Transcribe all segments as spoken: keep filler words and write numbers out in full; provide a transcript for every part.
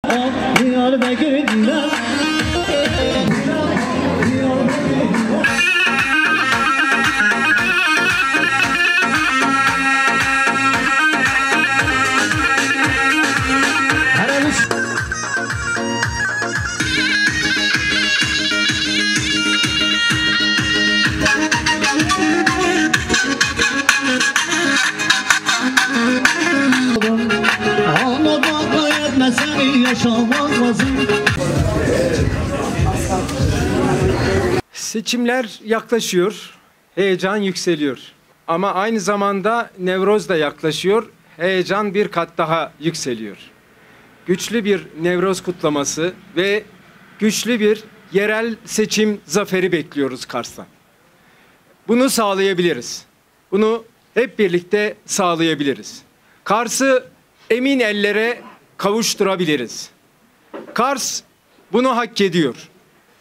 Seçimler yaklaşıyor, heyecan yükseliyor. Ama aynı zamanda Nevroz da yaklaşıyor, heyecan bir kat daha yükseliyor. Güçlü bir Nevroz kutlaması ve güçlü bir yerel seçim zaferi bekliyoruz Kars'ta. Bunu sağlayabiliriz. Bunu hep birlikte sağlayabiliriz. Kars'ı emin ellere kavuşturabiliriz. Kars bunu hak ediyor.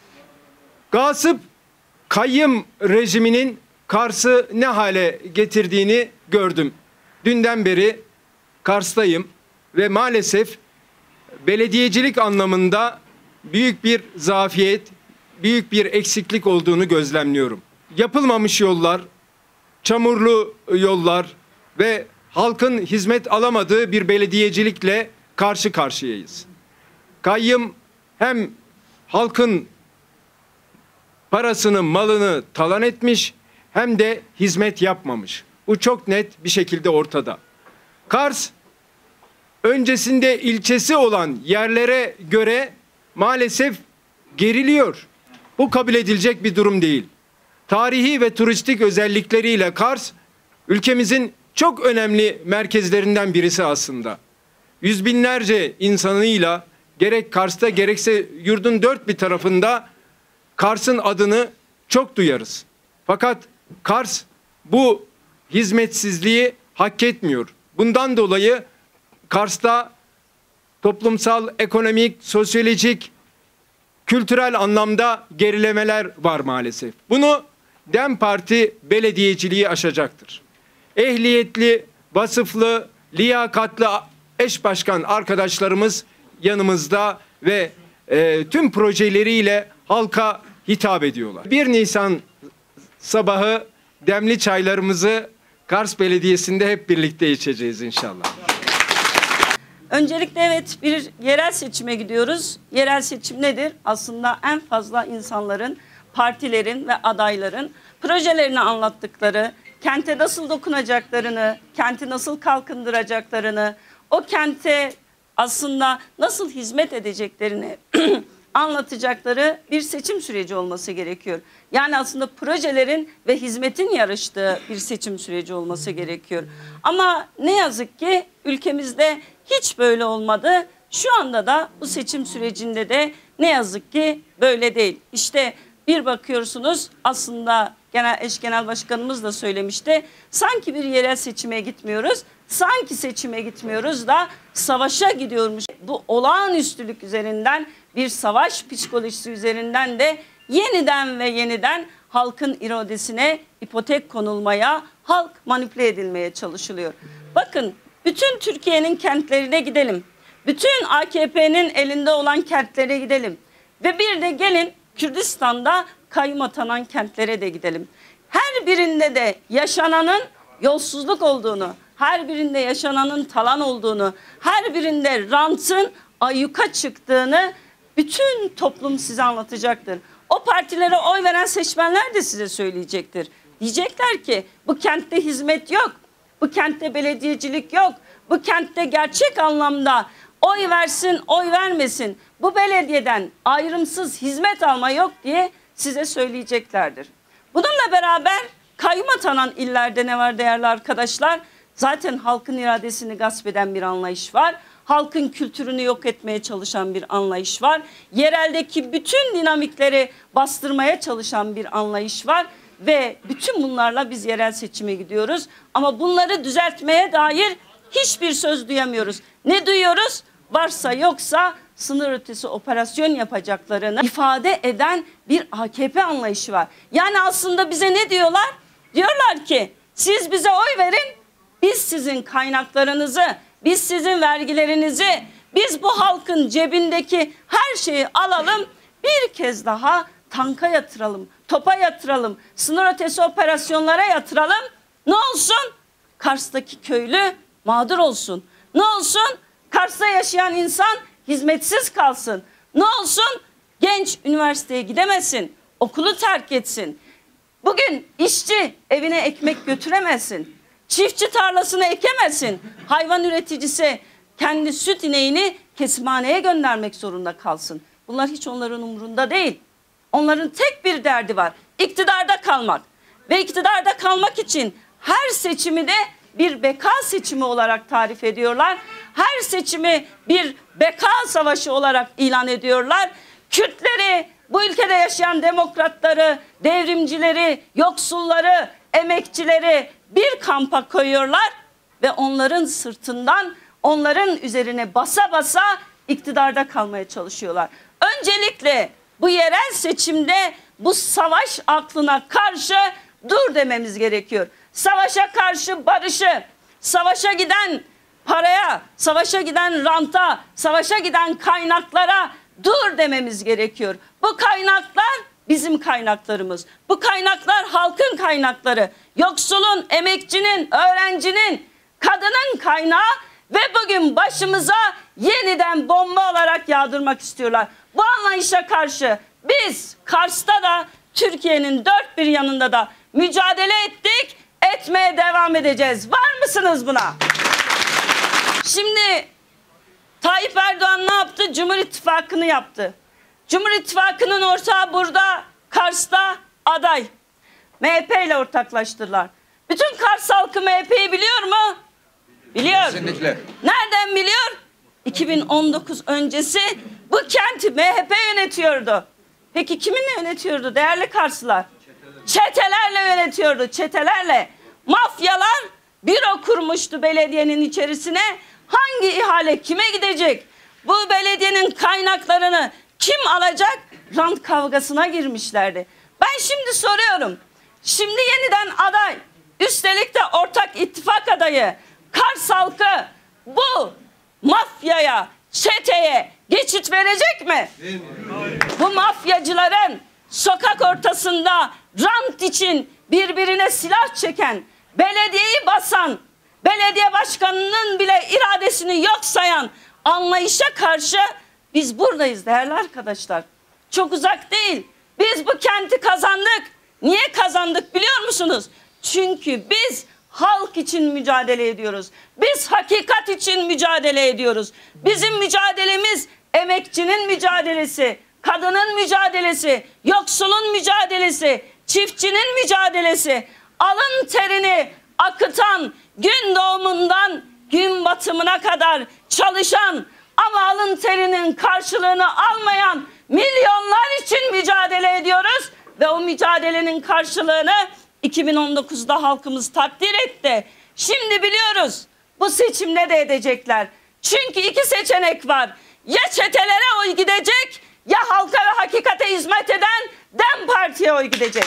Gasip kayyım rejiminin Kars'ı ne hale getirdiğini gördüm. Dünden beri Kars'tayım ve maalesef belediyecilik anlamında büyük bir zafiyet, büyük bir eksiklik olduğunu gözlemliyorum. Yapılmamış yollar, çamurlu yollar ve halkın hizmet alamadığı bir belediyecilikle karşı karşıyayız. Kayyım hem halkın parasını, malını talan etmiş hem de hizmet yapmamış. Bu çok net bir şekilde ortada. Kars, öncesinde ilçesi olan yerlere göre maalesef geriliyor. Bu kabul edilecek bir durum değil. Tarihi ve turistik özellikleriyle Kars, ülkemizin çok önemli merkezlerinden birisi aslında. Yüz binlerce insanıyla gerek Kars'ta gerekse yurdun dört bir tarafında Kars'ın adını çok duyarız. Fakat Kars bu hizmetsizliği hak etmiyor. Bundan dolayı Kars'ta toplumsal, ekonomik, sosyolojik, kültürel anlamda gerilemeler var maalesef. Bunu DEM Parti belediyeciliği aşacaktır. Ehliyetli, vasıflı, liyakatlı eş başkan arkadaşlarımız yanımızda ve e, tüm projeleriyle halka hitap ediyorlar. bir Nisan sabahı demli çaylarımızı Kars Belediyesi'nde hep birlikte içeceğiz inşallah. Öncelikle evet, bir yerel seçime gidiyoruz. Yerel seçim nedir? Aslında en fazla insanların, partilerin ve adayların projelerini anlattıkları, kente nasıl dokunacaklarını, kenti nasıl kalkındıracaklarını, o kente aslında nasıl hizmet edeceklerini anlatacakları bir seçim süreci olması gerekiyor. Yani aslında projelerin ve hizmetin yarıştığı bir seçim süreci olması gerekiyor. Ama ne yazık ki ülkemizde hiç böyle olmadı. Şu anda da bu seçim sürecinde de ne yazık ki böyle değil. İşte bir bakıyorsunuz, aslında genel eş genel başkanımız da söylemişti. Sanki bir yerel seçime gitmiyoruz. Sanki seçime gitmiyoruz da savaşa gidiyormuş. Bu olağanüstülük üzerinden, bir savaş psikolojisi üzerinden de yeniden ve yeniden halkın iradesine ipotek konulmaya, halk manipüle edilmeye çalışılıyor. Bakın, bütün Türkiye'nin kentlerine gidelim. Bütün A K P'nin elinde olan kentlere gidelim. Ve bir de gelin Kürdistan'da kayyum atanan kentlere de gidelim. Her birinde de yaşananın yolsuzluk olduğunu, her birinde yaşananın talan olduğunu, her birinde rantın ayyuka çıktığını bütün toplum size anlatacaktır. O partilere oy veren seçmenler de size söyleyecektir. Diyecekler ki bu kentte hizmet yok, bu kentte belediyecilik yok, bu kentte gerçek anlamda oy versin, oy vermesin, bu belediyeden ayrımsız hizmet alma yok diye size söyleyeceklerdir. Bununla beraber kayyum atanan illerde ne var değerli arkadaşlar? Zaten halkın iradesini gasp eden bir anlayış var. Halkın kültürünü yok etmeye çalışan bir anlayış var. Yereldeki bütün dinamikleri bastırmaya çalışan bir anlayış var. Ve bütün bunlarla biz yerel seçime gidiyoruz. Ama bunları düzeltmeye dair hiçbir söz duyamıyoruz. Ne duyuyoruz? Varsa yoksa sınır ötesi operasyon yapacaklarını ifade eden bir A K P anlayışı var. Yani aslında bize ne diyorlar? Diyorlar ki siz bize oy verin, biz sizin kaynaklarınızı, biz sizin vergilerinizi, Biz bu halkın cebindeki her şeyi alalım, bir kez daha tanka yatıralım, topa yatıralım, sınır ötesi operasyonlara yatıralım. Ne olsun? Kars'taki köylü mağdur olsun. Ne olsun? Kars'ta yaşayan insan hizmetsiz kalsın. Ne olsun? Genç üniversiteye gidemesin, okulu terk etsin. Bugün işçi evine ekmek götüremesin, çiftçi tarlasını ekemesin, hayvan üreticisi kendi süt ineğini kesimhaneye göndermek zorunda kalsın. Bunlar hiç onların umurunda değil. Onların tek bir derdi var: iktidarda kalmak. Ve iktidarda kalmak için her seçimi de bir beka seçimi olarak tarif ediyorlar. Her seçimi bir beka savaşı olarak ilan ediyorlar. Kürtleri, bu ülkede yaşayan demokratları, devrimcileri, yoksulları, emekçileri bir kampa koyuyorlar ve onların sırtından, onların üzerine basa basa iktidarda kalmaya çalışıyorlar. Öncelikle bu yerel seçimde bu savaş aklına karşı dur dememiz gerekiyor. Savaşa karşı barışı, savaşa giden paraya, savaşa giden ranta, savaşa giden kaynaklara dur dememiz gerekiyor. Bu kaynaklar bizim kaynaklarımız. Bu kaynaklar halkın kaynakları. Yoksulun, emekçinin, öğrencinin, kadının kaynağı ve bugün başımıza yeniden bomba olarak yağdırmak istiyorlar. Bu anlayışa karşı biz Kars'ta da Türkiye'nin dört bir yanında da mücadele ettik, etmeye devam edeceğiz. Var mısınız buna? Şimdi Tayyip Erdoğan ne yaptı? Cumhur İttifakı'nı yaptı. Cumhur İttifakı'nın ortağı burada Kars'ta aday. M H P ile ortaklaştılar. Bütün Kars halkı M H P'yi biliyor mu? Biliyor. Kesinlikle. Nereden biliyor? iki bin on dokuz öncesi bu kenti M H P yönetiyordu. Peki kiminle yönetiyordu değerli Karslılar? Çetelerle yönetiyordu, çetelerle. Mafyalar büro kurmuştu belediyenin içerisine. Hangi ihale kime gidecek? Bu belediyenin kaynaklarını kim alacak? Rant kavgasına girmişlerdi. Ben şimdi soruyorum. Şimdi yeniden aday, üstelik de ortak ittifak adayı Kars halkı bu mafyaya, çeteye geçit verecek mi? Bu mafyacıların sokak ortasında rant için birbirine silah çeken, belediyeyi basan, belediye başkanının bile iradesini yok sayan anlayışa karşı biz buradayız değerli arkadaşlar. Çok uzak değil. Biz bu kenti kazandık. Niye kazandık biliyor musunuz? Çünkü biz halk için mücadele ediyoruz. Biz hakikat için mücadele ediyoruz. Bizim mücadelemiz emekçinin mücadelesi, kadının mücadelesi, yoksulun mücadelesi, çiftçinin mücadelesi, alın terini akıtan, gün doğumundan gün batımına kadar çalışan ama alın terinin karşılığını almayan milyonlar için mücadele ediyoruz ve o mücadelenin karşılığını iki bin on dokuzda halkımız takdir etti. Şimdi biliyoruz bu seçimde de edecekler. Çünkü iki seçenek var. Ya çetelere oy gidecek ya halka ve hakikate hizmet eden DEM Parti'ye oy gidecek.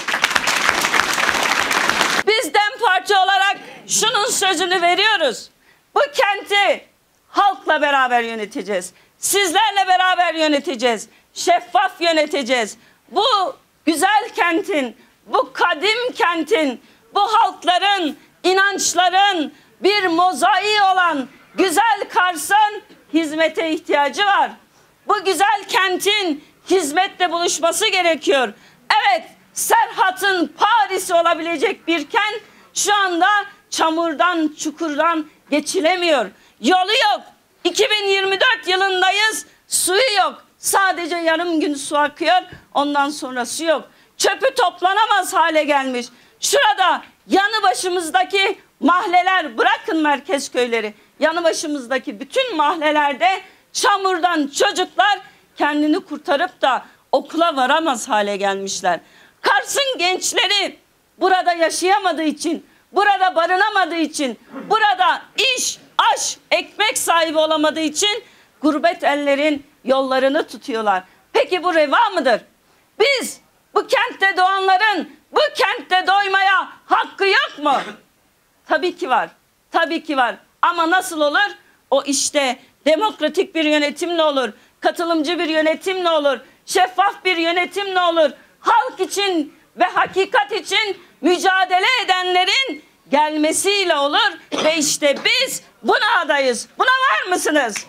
Biz DEM Parti olarak şunun sözünü veriyoruz. Bu kenti halkla beraber yöneteceğiz. Sizlerle beraber yöneteceğiz. Şeffaf yöneteceğiz. Bu güzel kentin, bu kadim kentin, bu halkların, inançların bir mozaiği olan güzel Kars'ın hizmete ihtiyacı var. Bu güzel kentin hizmetle buluşması gerekiyor. Evet, Serhat'ın Paris'i olabilecek bir kent şu anda çamurdan, çukurdan geçilemiyor. Yolu yok. iki bin yirmi dört yılındayız. Suyu yok. Sadece yarım gün su akıyor. Ondan sonra su yok. Çöpü toplanamaz hale gelmiş. Şurada yanı başımızdaki mahalleler, bırakın merkez köyleri, yanı başımızdaki bütün mahallelerde çamurdan çocuklar kendini kurtarıp da okula varamaz hale gelmişler. Kars'ın gençleri burada yaşayamadığı için, burada barınamadığı için, burada iş, aş, ekmek sahibi olamadığı için gurbet ellerin yollarını tutuyorlar. Peki bu reva mıdır? Biz bu kentte doğanların bu kentte doymaya hakkı yok mu? Tabii ki var. Tabii ki var. Ama nasıl olur? O işte Demokratik bir yönetim ne olur? Katılımcı bir yönetim ne olur? Şeffaf bir yönetim ne olur? Halk için ve hakikat için mücadele edenlerin gelmesiyle olur ve işte biz buna adayız. Buna var mısınız?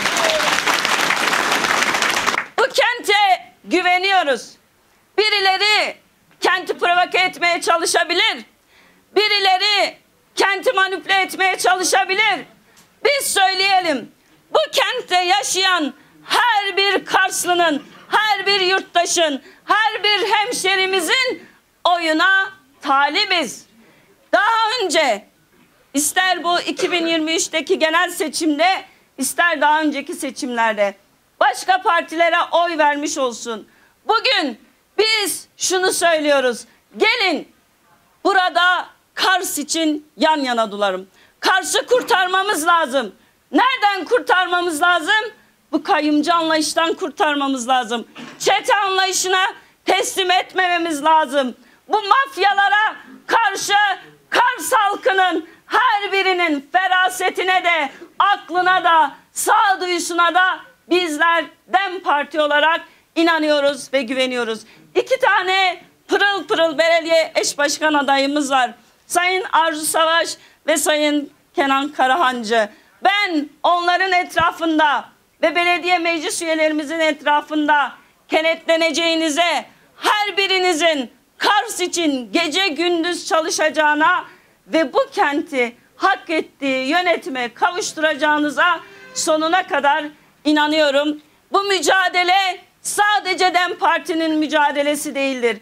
Bu kente güveniyoruz. Birileri kenti provoke etmeye çalışabilir. Birileri kenti manipüle etmeye çalışabilir. Biz söyleyelim. Bu kentte yaşayan her bir Karslı'nın, her bir yurttaşın, her bir hemşerimizin oyuna talibiz. Daha önce ister bu iki bin yirmi üçteki genel seçimde, ister daha önceki seçimlerde başka partilere oy vermiş olsun. Bugün biz şunu söylüyoruz. Gelin burada Kars için yan yana duralım. Kars'ı kurtarmamız lazım. Nereden kurtarmamız lazım? Bu kayyumcu anlayıştan kurtarmamız lazım. Çete anlayışına teslim etmememiz lazım. Bu mafyalara karşı Kars halkının her birinin ferasetine de, aklına da, sağduyusuna da bizler DEM Parti olarak inanıyoruz ve güveniyoruz. İki tane pırıl pırıl belediye eş başkan adayımız var. Sayın Arzu Savaş ve Sayın Kenan Karahancı. Ben onların etrafında ve belediye meclis üyelerimizin etrafında kenetleneceğinize, her birinizin Kars için gece gündüz çalışacağına ve bu kenti hak ettiği yönetime kavuşturacağınıza sonuna kadar inanıyorum. Bu mücadele sadece DEM Parti'nin mücadelesi değildir.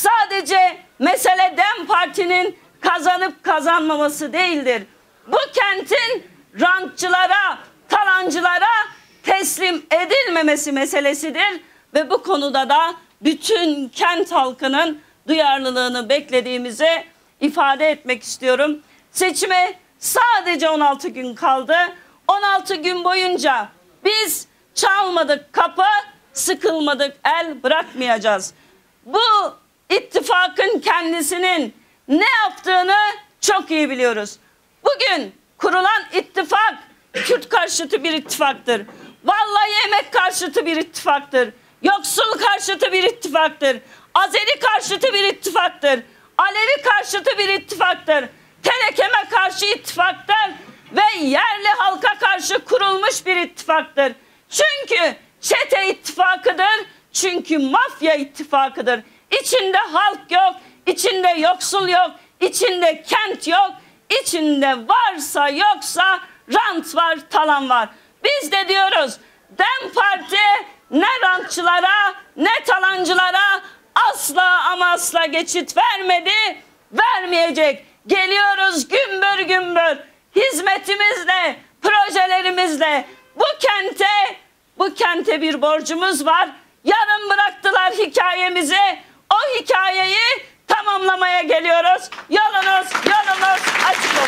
Sadece mesele DEM Parti'nin kazanıp kazanmaması değildir. Bu kentin rantçılara, talancılara teslim edilmemesi meselesidir. Ve bu konuda da bütün kent halkının duyarlılığını beklediğimizi ifade etmek istiyorum. Seçime sadece on altı gün kaldı. on altı gün boyunca biz çalmadık kapı, sıkılmadık el, bırakmayacağız. Bu ittifakın kendisinin ne yaptığını çok iyi biliyoruz. Bugün kurulan ittifak Kürt karşıtı bir ittifaktır. Vallahi emek karşıtı bir ittifaktır. Yoksul karşıtı bir ittifaktır. Azeri karşıtı bir ittifaktır. Alevi karşıtı bir ittifaktır. Telekeme karşı ittifaktır. Ve yerli halka karşı kurulmuş bir ittifaktır. Çünkü çete ittifakıdır. Çünkü mafya ittifakıdır. İçinde halk yok, içinde yoksul yok, içinde kent yok, içinde varsa yoksa rant var, talan var. Biz de diyoruz DEM Parti ne rantçılara ne talancılara asla ama asla geçit vermedi, vermeyecek. Geliyoruz gümbür gümbür hizmetimizle, projelerimizle bu kente, bu kente bir borcumuz var. Yarın bıraktılar hikayemizi. O hikayeyi tamamlamaya geliyoruz. Yolunuz, yolunuz açık olsun.